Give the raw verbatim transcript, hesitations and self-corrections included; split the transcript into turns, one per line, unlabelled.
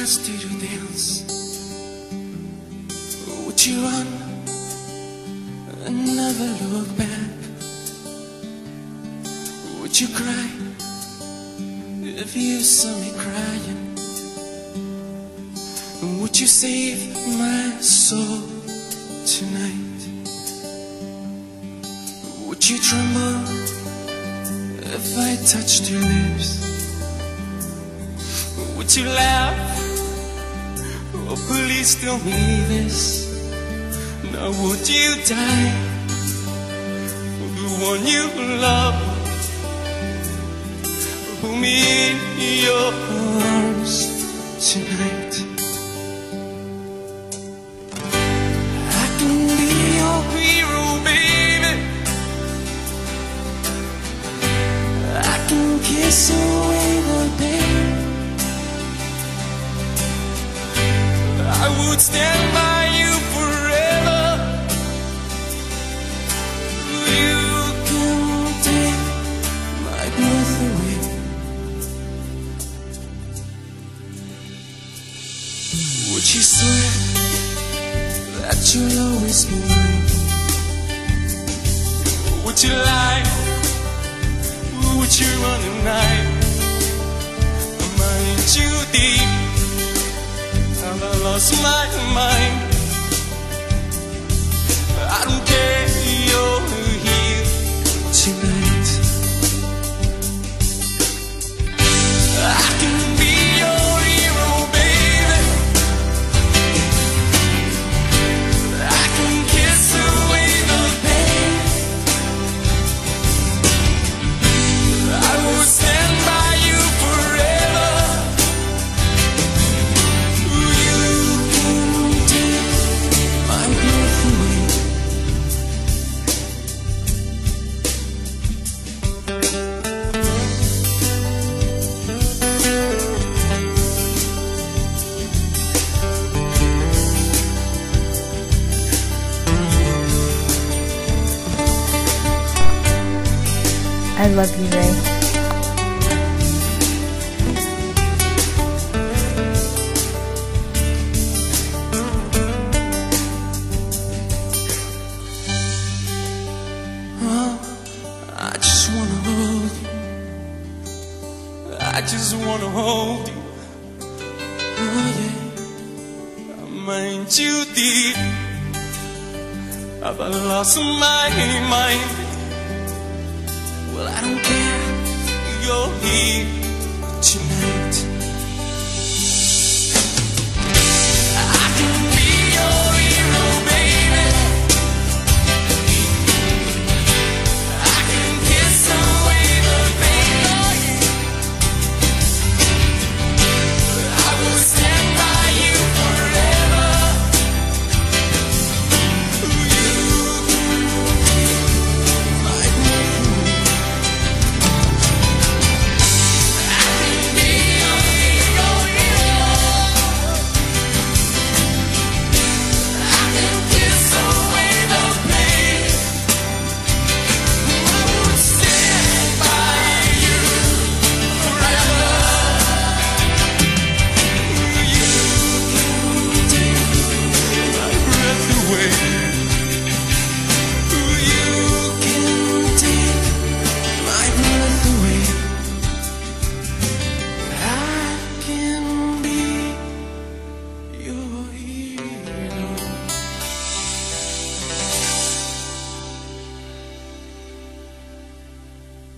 asked you to dance, would you run and never look back? Would you cry if you saw me crying? And would you save my soul tonight? Would you tremble if I touched your lips? Would you laugh? Oh, please tell me this. Now would you die for the one you love? Hold me in your arms tonight. I can be your hero, baby. I can kiss away the pain. I would stand by you forever. You can take my breath away. Would you swear that you'll always be mine? Would you lie? Would you run at night? Am I in too deep? Have I lost my mind? I don't care, you're here tonight. I can be your hero, baby. I can kiss away the pain. I will stand by you forever.
I love you, Ray.
Oh, I just wanna hold you. I just wanna hold you. Oh yeah, I'm in too deep. Have I lost my mind? Well, I don't care, you're here